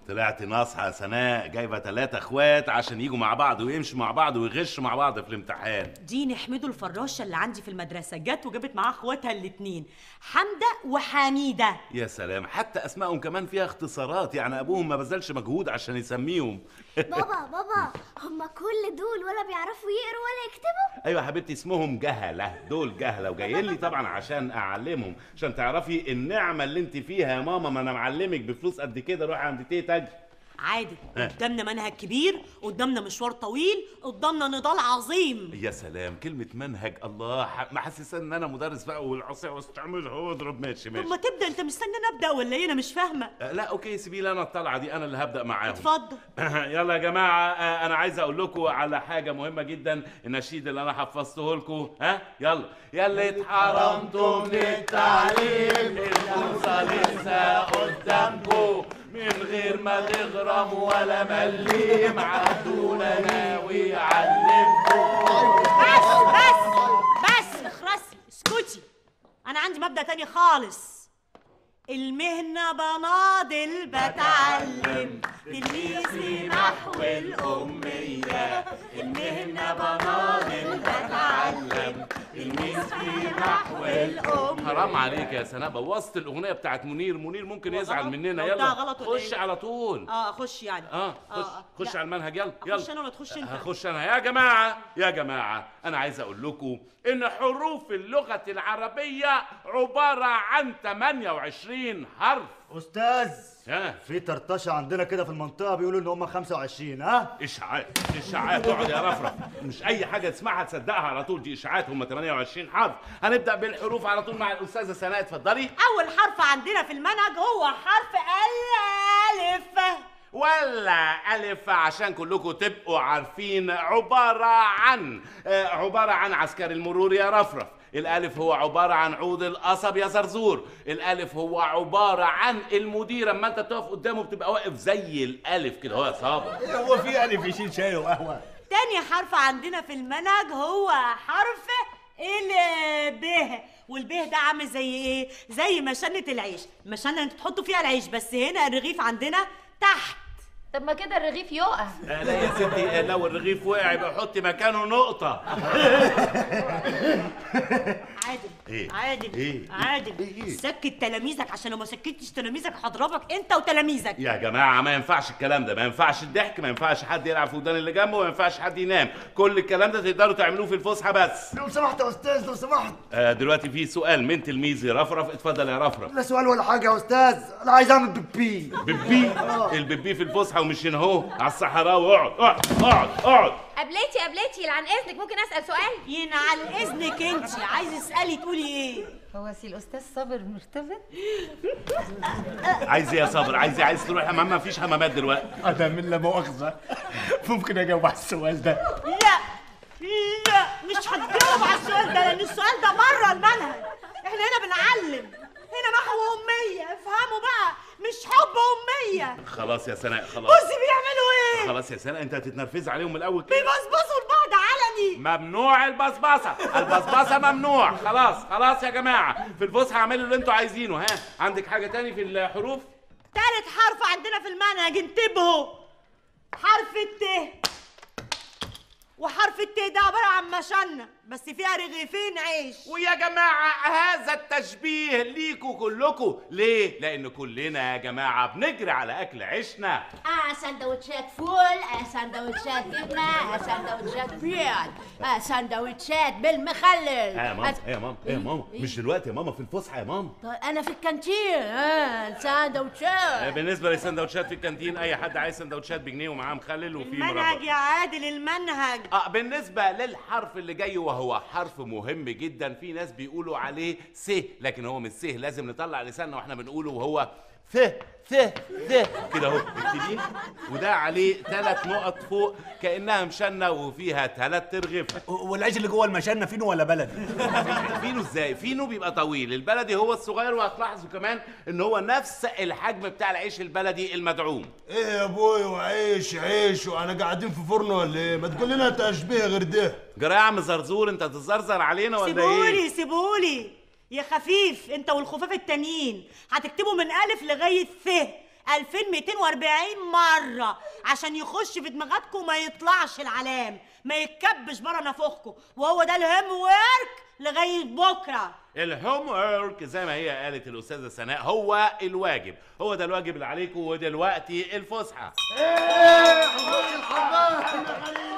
طلعت ناصحة يا سناء، جايبة 3 اخوات عشان يجوا مع بعض ويمشوا مع بعض ويغشوا مع بعض في الامتحان. دي نحمده الفراشة اللي عندي في المدرسة، جت وجابت معاها اخواتها الاتنين حمدة وحميدة. يا سلام، حتى اسمائهم كمان فيها اختصارات، يعني ابوهم ما بذلش مجهود عشان يسميهم. بابا هم كل دول ولا بيعرفوا يقروا ولا يكتبوا؟ ايوه يا حبيبتي، اسمهم جهله، دول جهله وجايين لي طبعا عشان اعلمهم، عشان تعرفي النعمه اللي انت فيها يا ماما. ما انا معلمك بفلوس قد كده، روحي عند تيتا. عادل، قدامنا منهج كبير، قدامنا مشوار طويل، قدامنا نضال عظيم. يا سلام، كلمة منهج، الله، محسسة ان انا مدرس بقى والعصاية واستعملها واضرب. ماشي. طب ما تبدا، انت مستني نبدا ولا ايه؟ انا مش فاهمه. لا اوكي، سيبي لي انا الطلعة دي، انا اللي هبدأ معاهم. اتفضل. يلا يا جماعة، انا عايز اقول لكم على حاجة مهمة جدا، النشيد اللي انا حفظته لكم. يلا اتحرمتوا من التعليم، الفرصة لسه قدامكم، من غير ما تغرم ولا مليم، عدونا ناوي علمكم. بس اخرسي، اسكتي. انا عندي مبدأ تاني خالص. المهنة بناضل بتعلم، تلميذي نحو الأمية. المهنة بناضل بتعلم، تلميذي نحو الأمية. حرام عليك يا سناء، بوظت الأغنية بتاعت منير ممكن يزعل مننا. يلا غلط خش على طول. خش يعني. خش على المنهج. يلا خش انا ولا تخش انت؟ هخش انا. يا جماعة انا عايز اقول لكم ان حروف اللغة العربية عبارة عن 28 حرف. استاذ، في طرطشه عندنا كده في المنطقه بيقولوا ان هم 25. اشاعات. اقعد يا رفرف، مش اي حاجه تسمعها تصدقها على طول، دي اشاعات. هم 28 حرف. هنبدا بالحروف على طول مع الاستاذه سناء، اتفضلي. اول حرف عندنا في المنهج هو حرف الالف. ولا ألف عشان كلكم تبقوا عارفين، عبارة عن عسكري المرور يا رفرف. الألف هو عبارة عن عود القصب يا زرزور. الألف هو عبارة عن المدير، اما انت تقف قدامه بتبقى واقف زي الألف كده. هو يا صابر، هو في ألف يشيل شاي وقهوة؟ تاني حرف عندنا في المنهج هو حرف ب، والبه ده عامل زي ايه؟ زي مشنة العيش. المشنة انت تحطوا فيها العيش، بس هنا الرغيف عندنا تحت. طب ما كده الرغيف يقع. لا يا ستي، لو الرغيف وقع يبقى حطي مكانه نقطة. عادل سكت تلاميذك، عشان لو ما سكتتش تلاميذك هضربك انت وتلاميذك. يا جماعة ما ينفعش الكلام ده، ما ينفعش الضحك، ما ينفعش حد يلعب في ودان اللي جنبه، ما ينفعش حد ينام. كل الكلام ده تقدروا تعملوه في الفسحة بس. لو سمحت يا استاذ، لو سمحت. دلوقتي في سؤال من تلميذي رفرف، اتفضل يا رفرف. لا سؤال ولا حاجة يا استاذ، انا عايز اعمل بيبي. البيبي في الفسحة ومش هنا اهو على الصحراء. اقعد. قبلتي يلعن اذنك، ممكن اسال سؤال؟ ينعل اذنك انت، عايزه تسالي تقولي ايه؟ هو سي الاستاذ صابر مرتبط؟ عايز ايه يا صابر؟ عايز تروح حمام؟ ما فيش حمامات دلوقتي. انا من لا مؤاخذه ممكن اجاوب على السؤال ده؟ لا مش هتجاوب على السؤال ده، لان السؤال ده بره المنهج. احنا هنا بنعلم، هنا نحو اميه، افهموا بقى، مش حب اميه. خلاص يا سناء، خلاص. بصي بيعملوا ايه؟ خلاص يا سناء، انت هتتنرفزي عليهم من الاول كده. بيبصبصوا لبعض علني. ممنوع البصبصه ممنوع. خلاص يا جماعه، في الفسحه اعملوا اللي انتوا عايزينه. عندك حاجه تاني في الحروف؟ تالت حرف عندنا في المنهج، انتبهوا، حرف الت. وحرف الت ده عباره عن مشنه بس فيها رغيفين عيش. ويا جماعه هذا التشبيه ليكوا كلكم. ليه؟ لان كلنا يا جماعه بنجري على اكل عيشنا. سندوتشات فول، سندوتشات جبنه، سندوتشات بيض، سندوتشات بالمخلل. يا ماما مش دلوقتي يا ماما، في الفسحه يا ماما. طيب انا في الكانتين. سندوتشات. بالنسبه للسندوتشات في الكانتين، اي حد عايز سندوتشات بجنيه ومعاه مخلل وفي مربى. المنهج يا عادل، المنهج. بالنسبه للحرف اللي جاي وهو حرف مهم جدا، في ناس بيقولوا عليه س، لكن هو مش س، لازم نطلع لساننا واحنا بنقوله، وهو ث كده اهو. اكتبيه، وده عليه 3 نقط فوق كانها مشنه وفيها 3 ترغيف. والعيش اللي جوه المشنه فينو ولا بلدي؟ فينو ازاي؟ فينو بيبقى طويل، البلدي هو الصغير. وهتلاحظوا كمان ان هو نفس الحجم بتاع العيش البلدي المدعوم. ايه يا ابوي، وعيش وانا قاعدين في فرن ولا ايه؟ ما تقول لنا تشبيه غير ده. جرى يا عم زرزور، انت تزرزر علينا ولا ايه؟ سيبولي يا خفيف، انت والخفاف التانيين هتكتبوا من الف لغايه ث. 2240 مرة عشان يخش في دماغاتكم وما يطلعش العلام، ما يتكبش بره نافوخكم، وهو ده الهوم وورك لغاية بكرة. الهوم ورك زي ما هي قالت الأستاذة سناء هو الواجب، هو ده الواجب اللي عليكم، ودلوقتي الفسحة.